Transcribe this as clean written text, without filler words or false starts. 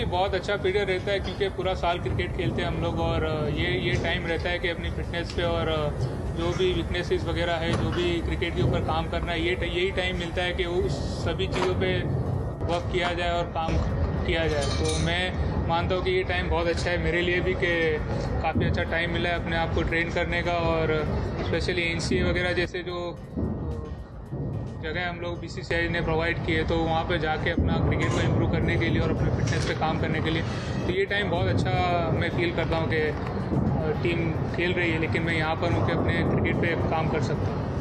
बहुत अच्छा पीरियड रहता है क्योंकि पूरा साल क्रिकेट खेलते हैं हम लोग, और ये टाइम रहता है कि अपनी फिटनेस पे और जो भी वीकनेसेस वगैरह है, जो भी क्रिकेट के ऊपर काम करना है, यही टाइम मिलता है कि उस सभी चीज़ों पे वर्क किया जाए और काम किया जाए। तो मैं मानता हूँ कि ये टाइम बहुत अच्छा है मेरे लिए भी, कि काफ़ी अच्छा टाइम मिला है अपने आप को ट्रेन करने का, और स्पेशली एनसीए वगैरह जैसे जो जगह हम लोग बीसीसीआई ने प्रोवाइड किए, तो वहाँ पे जाके अपना क्रिकेट को इम्प्रूव करने के लिए और अपने फिटनेस पे काम करने के लिए, तो ये टाइम बहुत अच्छा मैं फील करता हूँ कि टीम खेल रही है लेकिन मैं यहाँ पर हूँ कि अपने क्रिकेट पे काम कर सकता हूँ।